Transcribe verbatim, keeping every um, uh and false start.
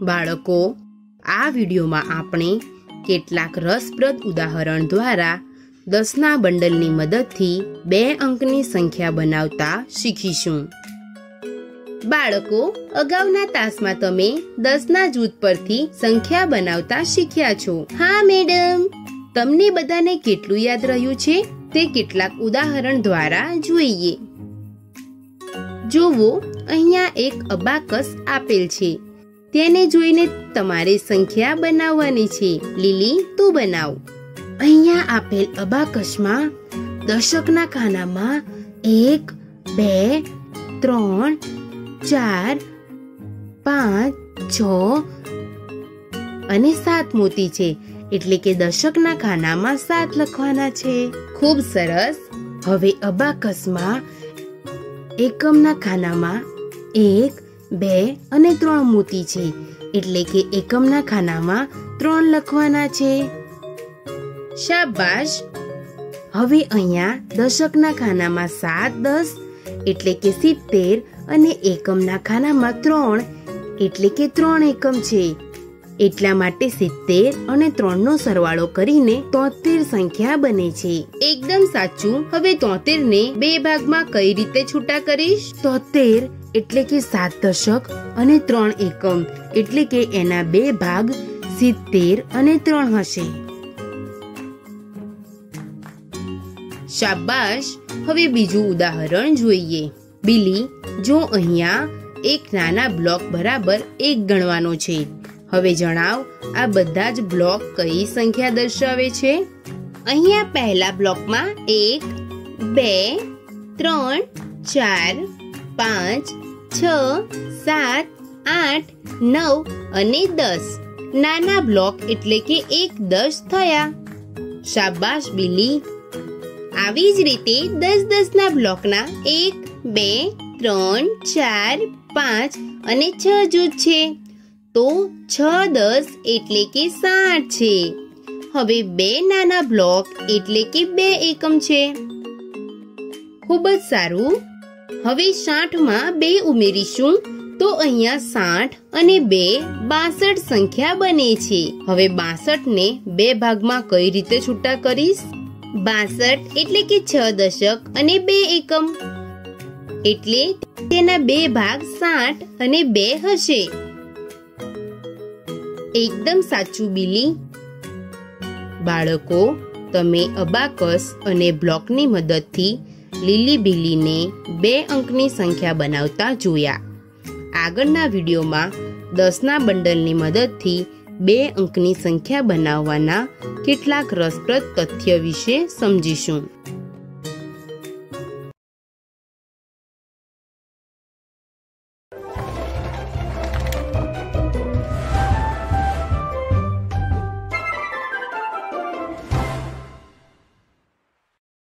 બાળકો, આ વિડીયોમાં આપણે કેટલાક રસપ્રદ ઉદાહરણ દ્વારા દસના બંડલની મદદથી બે અંકની સંખ્યા બનાવતા શીખીશું. બાળકો, અગાઉના તાસમાં તમે દસના જૂથ પરથી સંખ્યા બનાવતા શીખ્યા છો. હા મેડમ. તમને બધાને કેટલું યાદ રહ્યું છે તે કેટલાક ઉદાહરણ દ્વારા જોઈએ. જુઓ, અહીંયા એક અબાકસ આપેલ છે. તેને જોઈને તમારે સંખ્યા બનાવવાની છે. લીલી, તું બનાવ. અહીંયા આપેલ અબાકસમાં દશકના ખાનામાં એક, બે, ત્રણ, ચાર, પાંચ, છ અને સાત મોતી છે, એટલે કે દશકના ખાનામાં સાત લખવાના છે. ખૂબ સરસ. હવે અબાકસમાં એકમના ખાનામાં એક, બે અને ત્રણ મોતી છે, એટલે કે એકમના ખાનામાં ત્રણ લખવાના છે. શાબાશ. હવે અહીંયા દશકના ખાનામાં સાત, દસ એટલે કે સિત્તેર અને એકમના ખાનામાં ત્રણ એટલે કે ત્રણ એકમ છે. એટલા માટે સિત્તેર અને ત્રણ નો સરવાળો કરીને તોતેર સંખ્યા બને છે. એકદમ સાચું. હવે તોતેર ને બે ભાગમાં કઈ રીતે છૂટા કરીશ? તોતેર એટલે કે સાત દશક અને ત્રણ એકમ, એટલે કે એના બે ભાગ સિત્તેર અને ત્રણ હશે. શાબાશ. હવે બીજું ઉદાહરણ જોઈએ. બિલી, જો અહીંયા એક નાના બ્લોક બરાબર એક ગણવાનો છે. હવે જણાવ, આ બધા જ બ્લોક કઈ સંખ્યા દર્શાવે છે? અહીંયા પહેલા બ્લોકમાં એક, બે, ત્રણ, ચાર, પાંચ, છ, સાત, આઠ, નવ અને દસ. નાના બ્લોક એટલે કે એક દસ થયા. શાબાશ બિલી. આવી જ રીતે દસ દસ ના બ્લોકના એક, બે, ત્રણ, ચાર, પાંચ અને છ જૂથ છે. તો છ દસ એટલે કે સાઠ છે. હવે બે નાના બ્લોક એટલે કે બે એકમ છે. ખૂબ જ સારું. હવે સાઠ માં બે ઉમેરીશું તો અહીંયા સાઠ અને બે બાસઠ સંખ્યા બને છે. હવે બાસઠ ને બે ભાગમાં કઈ રીતે છૂટા કરીશ? બાસઠ એટલે કે છ દશક અને બે એકમ, એટલે તેના બે ભાગ સાઠ અને બે હશે. એકદમ સાચું બિલી. બાળકો, તમે અબાકસ અને બ્લોકની મદદથી લીલી બિલીને બે અંકની સંખ્યા બનાવતા જોયા. આગળના વિડીયોમાં દસના બંડલની મદદથી બે અંકની સંખ્યા બનાવવાના કેટલાક રસપ્રદ તથ્ય વિશે સમજીશું.